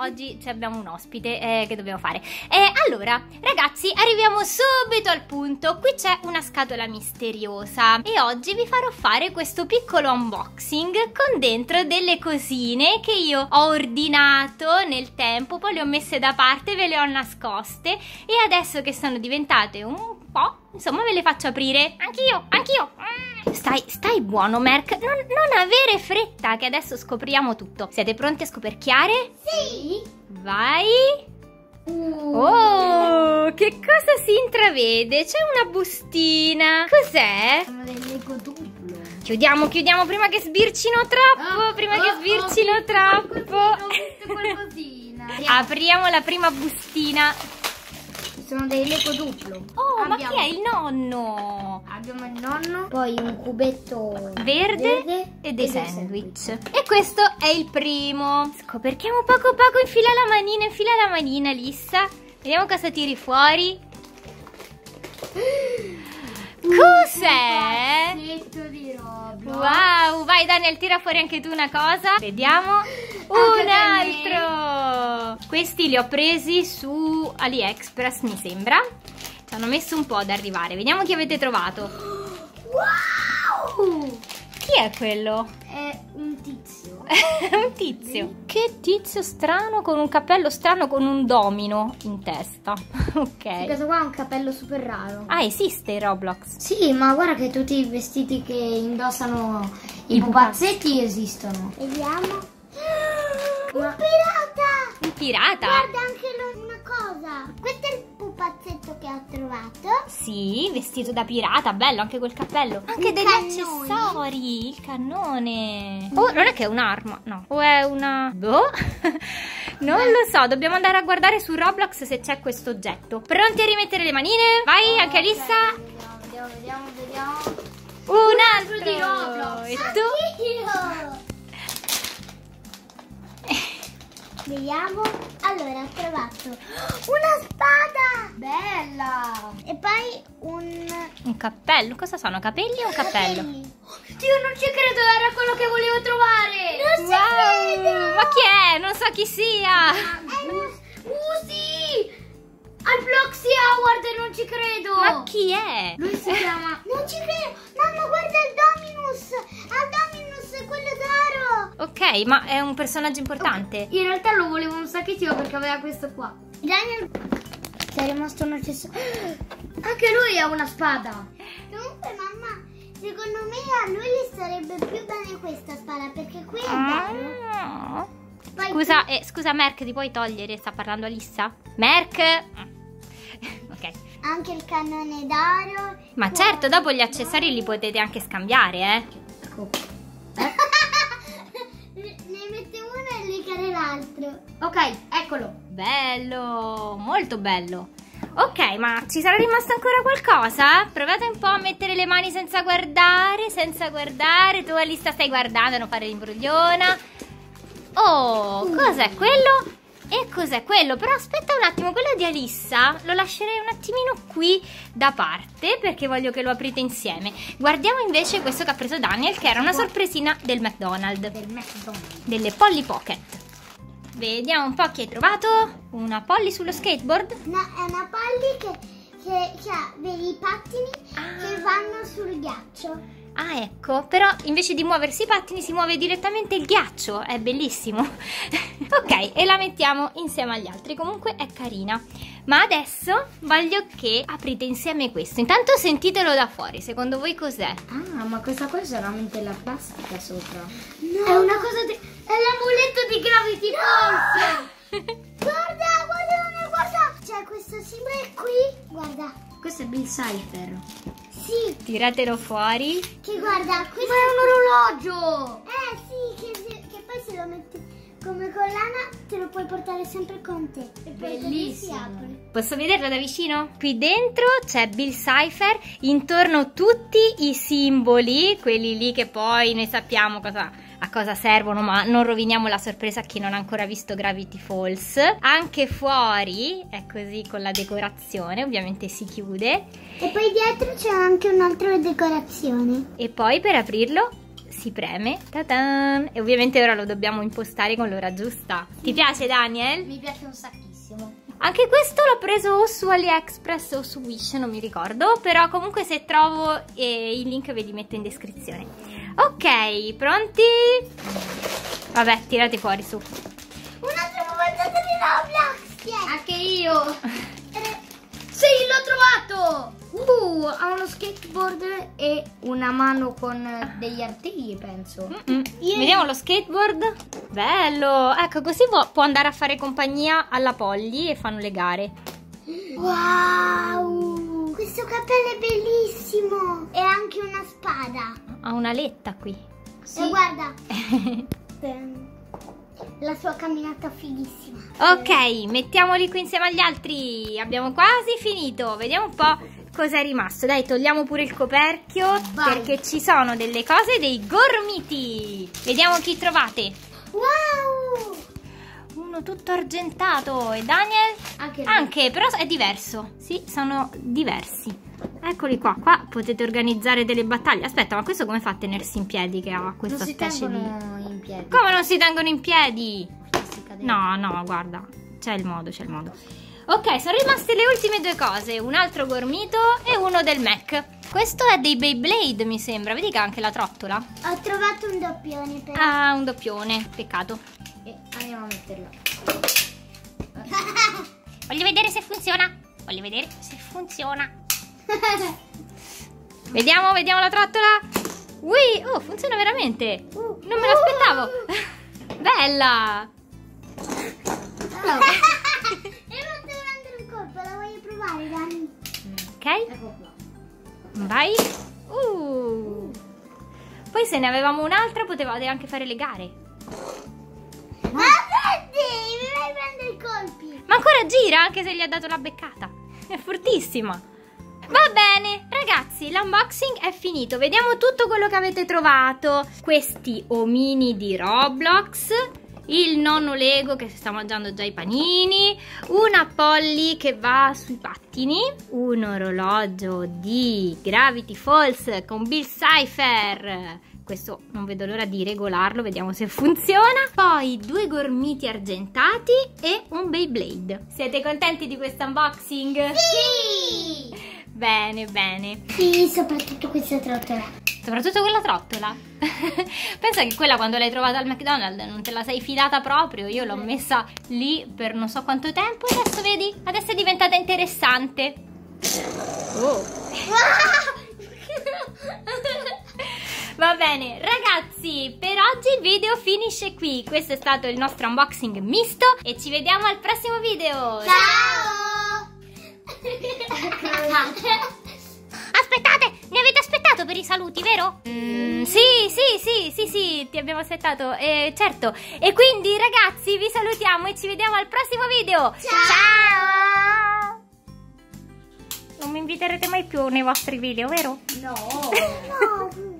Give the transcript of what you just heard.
oggi abbiamo un ospite che dobbiamo fare. Allora, ragazzi, arriviamo subito al punto. Qui c'è una scatola misteriosa e oggi vi farò fare questo piccolo unboxing con dentro delle cosine che io ho ordinato nel tempo, poi le ho messe da parte, ve le ho nascoste e adesso che sono diventate un po', insomma, ve le faccio aprire. Anch'io. Stai buono, Merk. Non avere fretta, che adesso scopriamo tutto. Siete pronti a scoperchiare? Sì. Vai. Oh, che cosa si intravede? C'è una bustina. Cos'è? Sono del Lego duplo. Chiudiamo prima che sbircino troppo. Troppo. Ho visto qualcosina. Apriamo la prima bustina. Sono dei Lego duplo. Oh, ma chi è il nonno? Abbiamo il nonno, poi un cubetto verde e dei sandwich. E questo è il primo. Scoperchiamo poco, infila la manina, Lissa. Vediamo cosa tiri fuori. Cos'è? Un pezzetto di Roblox. Wow, vai Daniel, tira fuori anche tu una cosa. Vediamo. Un altro. Questi li ho presi su AliExpress, mi sembra. Ci hanno messo un po' ad arrivare. Vediamo chi avete trovato. Wow! Chi è quello? È un tizio. Un tizio. Che tizio strano con un cappello strano con un domino in testa. Ok. Questo qua è un cappello super raro. Ah, esiste Roblox? Sì, ma guarda che tutti i vestiti che indossano i pupazzetti esistono. Vediamo. Un pirata! Un pirata? Guarda anche una cosa. Questo è il pupazzetto che ho trovato. Sì, vestito da pirata, bello anche quel cappello. Anche degli accessori, il cannone. Oh, non è che è un'arma, no. O è una... boh. Non lo so, dobbiamo andare a guardare su Roblox se c'è questo oggetto. Pronti a rimettere le manine? Vai, anche Alissa. Vediamo. Un altro di Roblox. E tu? Vediamo. Allora, ho trovato una spada! Bella! E poi un cappello. Cosa sono? Capelli o un cappello? Dio, non ci credo, era quello che volevo trovare! Non ci credo! Ma chi è? Non so chi sia! Sì! Al Bloxy Award, non ci credo! Ma chi è? Lui si chiama... Non ci credo! Mamma, guarda il Dominus! Al Dominus, quello d'oro! Ok, ma è un personaggio importante. In realtà lo volevo un sacchettino perché aveva questo qua. Daniel, sei rimasto un accessorio. Anche lui ha una spada. Comunque, mamma, secondo me a lui gli sarebbe più bene questa spada perché qui è d'oro. Scusa Merk, ti puoi togliere? Sta parlando Alissa? Merk! Ok. Anche il cannone d'oro. Ma certo, dopo gli accessori li potete anche scambiare, Ecco. Ne mette uno e gli cade l'altro. Ok, eccolo. Bello, molto bello. Ok, ma ci sarà rimasto ancora qualcosa? Provate un po' a mettere le mani senza guardare. Tu Alissa stai guardando, non fare l'imbrogliona. Oh, cos'è quello? E cos'è quello? Però aspetta un attimo, quello di Alissa lo lascerei un attimino qui da parte perché voglio che lo aprite insieme. Guardiamo invece questo che ha preso Daniel, che era una sorpresina del McDonald's. Delle Polly Pocket. Vediamo un po' chi hai trovato. Una Polly sullo skateboard? No, è una Polly che ha dei pattini che vanno sul ghiaccio. Ah, ecco, però invece di muoversi i pattini si muove direttamente il ghiaccio, è bellissimo. Ok, e la mettiamo insieme agli altri, comunque è carina. Ma adesso voglio che aprite insieme questo. Intanto sentitelo da fuori, secondo voi cos'è? Ah, ma questa qua è solamente la plastica sopra. No, è una cosa di... è l'amuleto di Gravity Falls. Guarda. C'è questo simbolo qui, guarda. Questo è Bill Cipher. Sì. Tiratelo fuori. Che guarda, questo ma è un orologio. Sì, che poi se lo metti come collana te lo puoi portare sempre con te. E poi bellissimo. Si apre. Posso vederlo da vicino? Qui dentro c'è Bill Cipher, intorno tutti i simboli, quelli lì che poi noi sappiamo a cosa servono, ma non roviniamo la sorpresa a chi non ha ancora visto Gravity Falls. Anche fuori è così con la decorazione, ovviamente si chiude. E poi dietro c'è anche un'altra decorazione. E poi per aprirlo si preme. Ta-tan! E ovviamente ora lo dobbiamo impostare con l'ora giusta. Ti piace, Daniel? Mi piace un sacchissimo. Anche questo l'ho preso o su AliExpress o su Wish, non mi ricordo. Però comunque se trovo il link ve li metto in descrizione. Ok, pronti? Vabbè, tirate fuori su. Un'altra puntata di Roblox. Anche io. Sì, l'ho trovato. Ha uno skateboard e una mano con degli artigli, penso. Vediamo lo skateboard. Bello. Ecco, così può andare a fare compagnia alla Polly e fanno le gare. Wow, questo cappello è bellissimo. E anche una spada. Ha una letta qui. Sì. E guarda. La sua camminata fighissima. Ok, mettiamoli qui insieme agli altri. Abbiamo quasi finito. Vediamo un po' cosa è rimasto. Dai, togliamo pure il coperchio. Vai. Perché ci sono delle cose, dei gormiti. Vediamo chi trovate. Wow! Uno tutto argentato. E Daniel? Anche, però è diverso. Sì, sono diversi. Eccoli qua. Qua potete organizzare delle battaglie. Aspetta, ma questo come fa a tenersi in piedi, che ha questa specie di... in piedi. Come non si tengono in piedi? No, no, guarda, c'è il modo, c'è il modo. Ok, sono rimaste le ultime due cose. Un altro gormito e uno del Mac. Questo è dei Beyblade, mi sembra. Vedi che ha anche la trottola. Ho trovato un doppione però. Ah, un doppione, peccato. E andiamo a metterlo. Voglio vedere se funziona. Voglio vedere se funziona. Vediamo la trottola. Ui, oh, funziona veramente. Non me l'aspettavo. Bella. Oh. E non devo prendere il colpo, la voglio provare, Dani. Ok. Vai. Poi se ne avevamo un'altra potevate anche fare le gare. Ma senti, mi vai a prendere i colpi. Ma ancora gira anche se gli ha dato la beccata. È fortissima. Va bene, ragazzi, l'unboxing è finito. Vediamo tutto quello che avete trovato. Questi omini di Roblox, il nonno Lego che si sta mangiando già i panini, una Polly che va sui pattini, un orologio di Gravity Falls con Bill Cipher. Questo non vedo l'ora di regolarlo, vediamo se funziona. Poi due gormiti argentati e un Beyblade. Siete contenti di questo unboxing? Sì! Bene, bene. Sì, soprattutto questa trottola. Soprattutto quella trottola. Pensa che quella quando l'hai trovata al McDonald's non te la sei filata proprio. Io l'ho messa lì per non so quanto tempo e adesso vedi, adesso è diventata interessante. Va bene, ragazzi, per oggi il video finisce qui. Questo è stato il nostro unboxing misto e ci vediamo al prossimo video. Ciao! Aspettate, mi avete aspettato per i saluti, vero? Sì, ti abbiamo aspettato, certo. E quindi ragazzi vi salutiamo e ci vediamo al prossimo video. Ciao! Non mi inviterete mai più nei vostri video, vero? No.